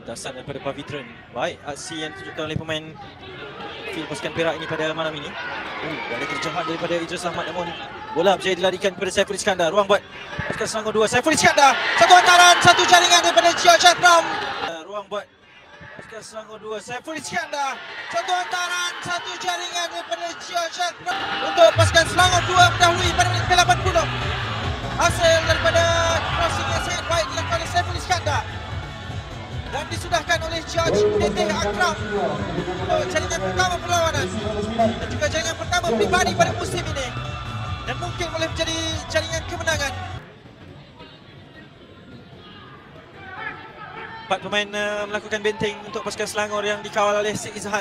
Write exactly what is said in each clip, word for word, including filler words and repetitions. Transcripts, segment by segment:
Dasar daripada Pavitron. Baik aksi yang ditunjukkan oleh pemain field pasukan Perak ini pada malam ini. Oh, ada kerjaan daripada Idris Ahmad, namun bola berjaya dilarikan kepada Saiful Iskandar. Ruang buat pasukan Selangor dua. Saiful Iskandar, satu hantaran, satu jaringan daripada George Akram. Ruang buat pasukan Selangor dua. Saiful Iskandar, satu hantaran, satu jaringan daripada George Akram untuk pasukan Selangor dua mendahului pada minit ke lapan puluh. Hasil daripada crossing yang sangat baik dilakukan oleh Saiful Iskandar dan disudahkan oleh George Teteh Akram untuk jaringan pertama perlawanan dan juga jaringan pertama pribadi pada musim ini, dan mungkin boleh menjadi jaringan kemenangan. Empat pemain uh, melakukan benteng untuk pasukan Selangor yang dikawal oleh Syed Izhan,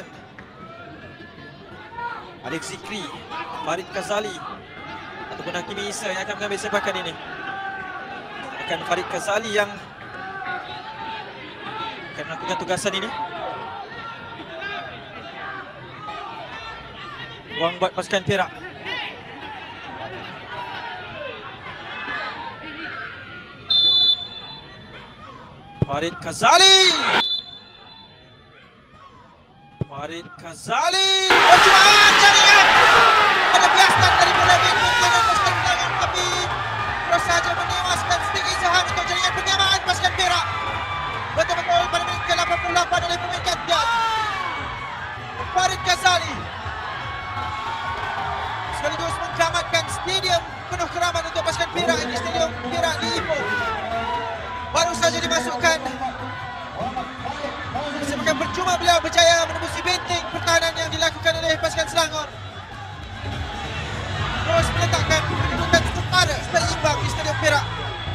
Alif Zikri, Farid Kazali ataupun Hakimi Isa yang akan mengambil sepakan ini. Akan Farid Kazali yang akan melakukan tugasan ini. Ruang buat pasukan Perak. Farid Kazali. Farid Kazali. Percubaan jaringan. Ada biaskan daripada Bintu kanan pasukan Selangor, tapi terus saja menewaskan Syed Izhan untuk jaringan penyamaan pasukan Perak. Betul-betul pada minit ke lapan puluh lapan oleh pemain kapten Farid Kazali, sekaligus mengamankan stadium penuh keramat untuk pasukan Perak ini, Stadium Perak di Ipoh. Baru saja dimasukkan. Semakin percuma beliau berjaya menembusi benteng pertahanan yang dilakukan oleh pasukan Selangor. Terus meletakkan kedudukan setara seimbang di Stadium Perak.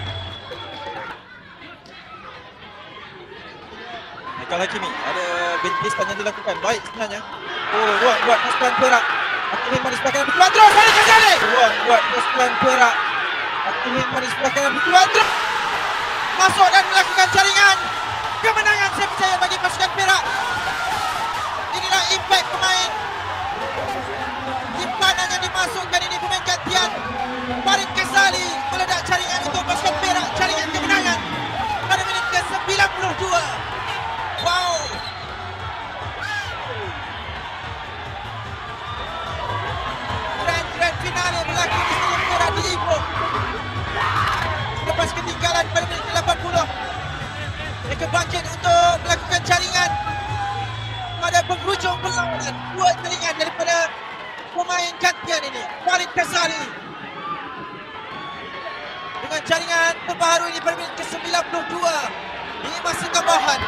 Michael Hakimi, ada bentiskan yang dilakukan. Baik sebenarnya. Oh, ruang buat pasukan Perak. Hakimi di sebelah kanan bertuan terus. Farid Kazali. Ruang buat pasukan Perak. Hakimi di sebelah kanan bertuan terus. Masuk dan melakukan jaringan. Kemenangan saya percaya bagi pasukan Perak. Inilah impact pemain. Simpanan yang dimasukkan ini pemain gantian. Farid Kazali meledak jaringan untuk pasukan Perak. Jaringan kemenangan pada minit ke sembilan puluh dua. Wow. Grand-grand finale berlaku di Stadium Perak di Ipoh. Lepas ketinggalan pada minit ke lapan puluh, mereka bangkit untuk melakukan jaringan pada penghujung perlawanan. Dua jaringan daripada pemain gantian ini, Farid Kazali, dengan jaringan terbaru ini pada minit ke sembilan puluh dua. Ini masih tambahan.